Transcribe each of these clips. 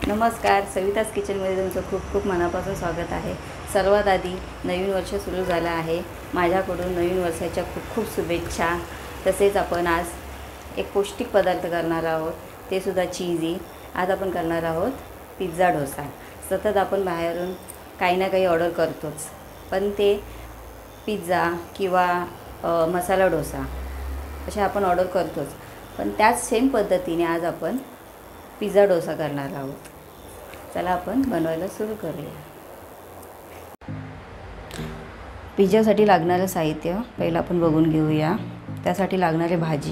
नमस्कार, सविताज किचनमध्ये तुमचं खूप खूप मनापासून स्वागत आहे. सर्वात आधी नवीन वर्ष सुरू झालं आहे. माझ्याकडून नवीन वर्षाच्या खूप खूप शुभेच्छा. तसेच आपण आज एक पौष्टिक पदार्थ करणार आहोत, ते सुद्धा चीजी. आज आपण करणार आहोत पिझ्झा डोसा. सतत आपण बाहेरून काही ना काही ऑर्डर करतोच, पण ते पिझ्झा किंवा मसाला डोसा असे आपण ऑर्डर करतोच. पण त्याच सेम पद्धतीने आज आपण पिझ्झा डोसा करणार आहोत. चला आपण बनवायला सुरू करूया. पिझ्झासाठी लागणारं साहित्य पहिलं आपण बघून घेऊया. त्यासाठी लागणारे भाजी: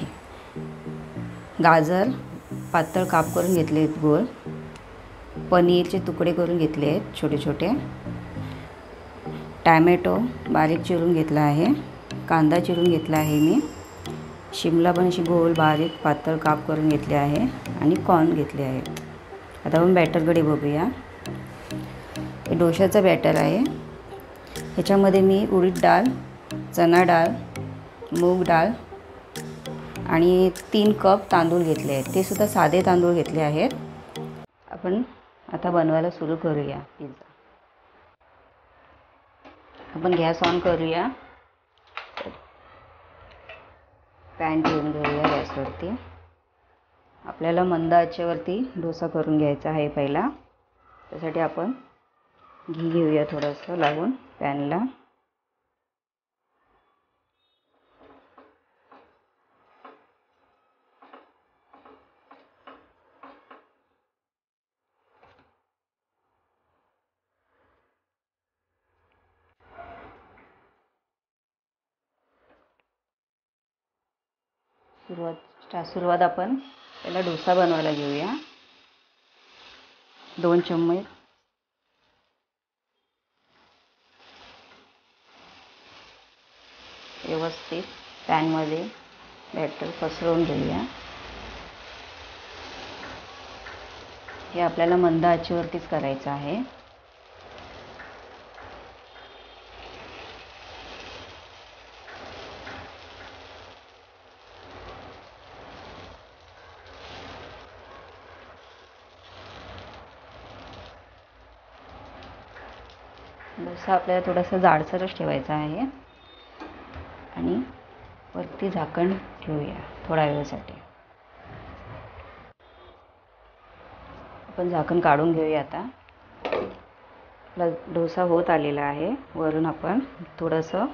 गाजर पातळ काप करून घेतले आहेत गोल, पनीरचे तुकडे करून घेतले आहेत छोटे छोटे, टॅमॅटो बारीक चिरून घेतला आहे, कांदा चिरून घेतला आहे मी, शिमला पण अशी गोल बारीक पातळ काप करून घेतले आहे आणि कॉर्न घेतले आहे. आता आपण बॅटरकडे बघूया. हे डोशाचं बॅटर आहे. ह्याच्यामध्ये मी उडीद डाळ, चणा डाळ, मूग डाळ आणि 3 कप तांदूळ घेतले आहेत. ते सुद्धा साधे तांदूळ घेतले आहेत. आपण आता बनवायला सुरू करूया पिझ्झा. आपण गॅस ऑन करूया. पॅन ठेवून घेऊया गॅसवरती. आपल्याला मंद आचेवरती डोसा करून घ्यायचा आहे पहिला. त्यासाठी आपण घी घेऊया थोडंसं लावून पॅनला. सुरुवात आपण पहिला डोसा बनवायला घेऊया. 2 चम्मच व्यवस्थित पॅनमध्ये बॅटर पसरवून घेऊया. हे आपल्याला मंद आचेवरतीच करायचं आहे. डोसा आपल्याला थोडासा जाडसरच ठेवायचा आहे आणि वरती झाकण ठेवूया थोड्या वेळासाठी. आपण झाकण काढून घेऊया. आता आपला डोसा होत आलेला आहे. वरून आपण थोडंसं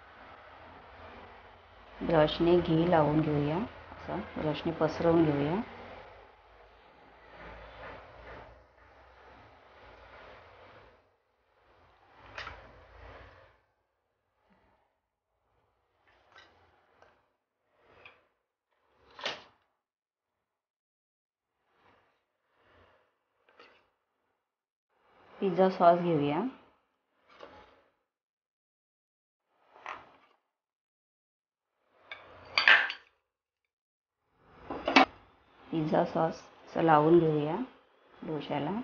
ब्रशने घी लावून घेऊया. असं ब्रशने पसरवून घेऊया. पिझ्झा सॉस घेऊया. पिझ्झा सॉस लावून घेऊया डोशाला.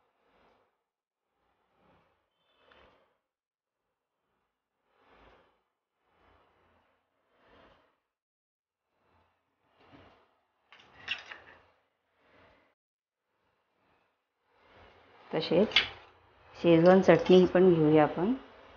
तसेच शेजवान चटणी पण घेऊया आपण.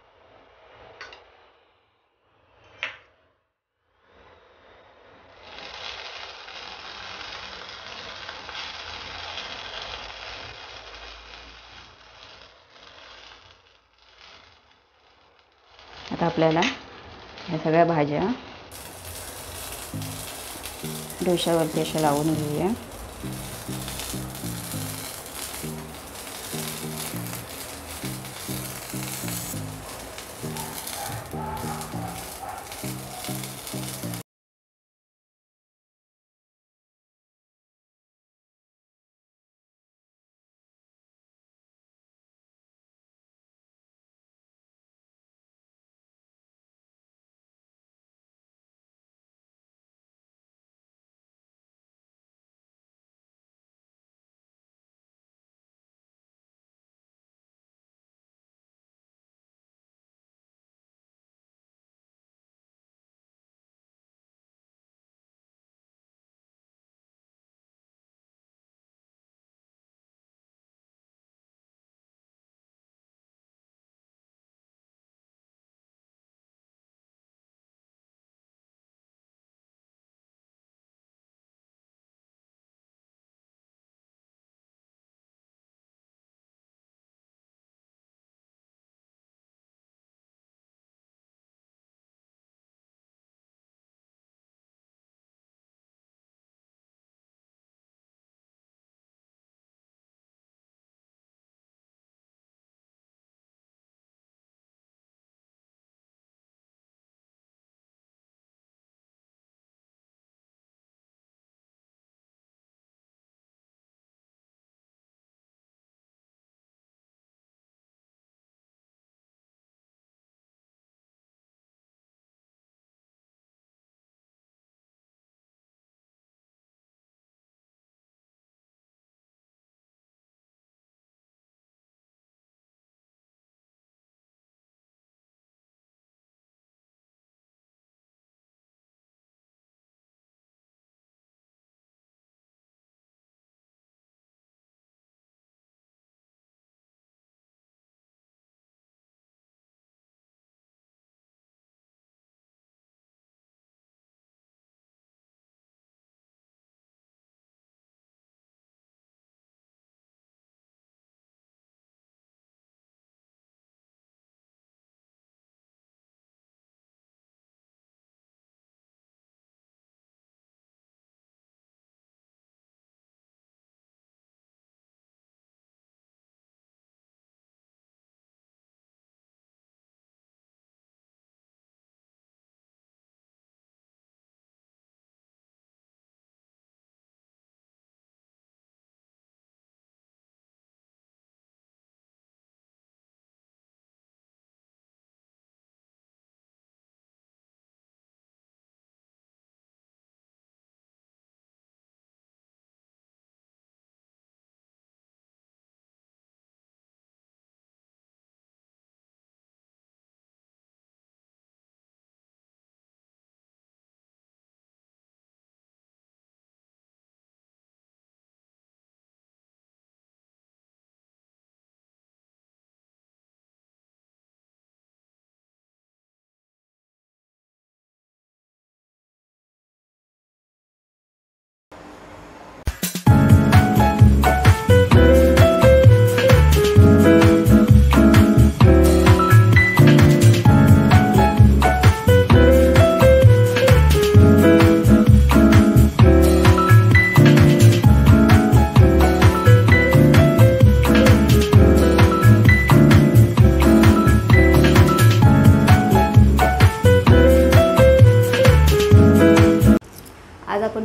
आता आपल्याला ह्या सगळ्या भाज्या डोशावरती अशा लावून घेऊया.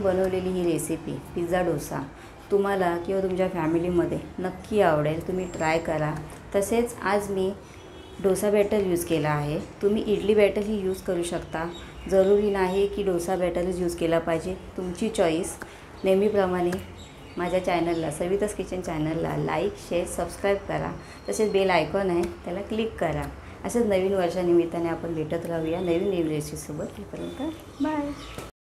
बनवलेली ही रेसिपी पिझ्झा डोसा तुम्हाला किंवा तुमच्या फॅमिलीमध्ये नक्की आवडेल. तुम्ही ट्राय करा. तसेच आज मी डोसा बॅटर यूज केला आहे. तुम्ही इडली बॅटरही यूज करू शकता. जरुरी नाही की डोसा बॅटरच यूज केला पाहिजे, तुमची चॉईस. नेहमीप्रमाणे माझ्या चॅनलला, सविताज किचन चॅनलला लाईक, शेअर, सबस्क्राईब करा. तसेच बेल आयकॉन आहे त्याला क्लिक करा. असंच नवीन वर्षानिमित्ताने आपण भेटत राहूया नवीन रेसिपीसोबत. तोपर्यंत बाय.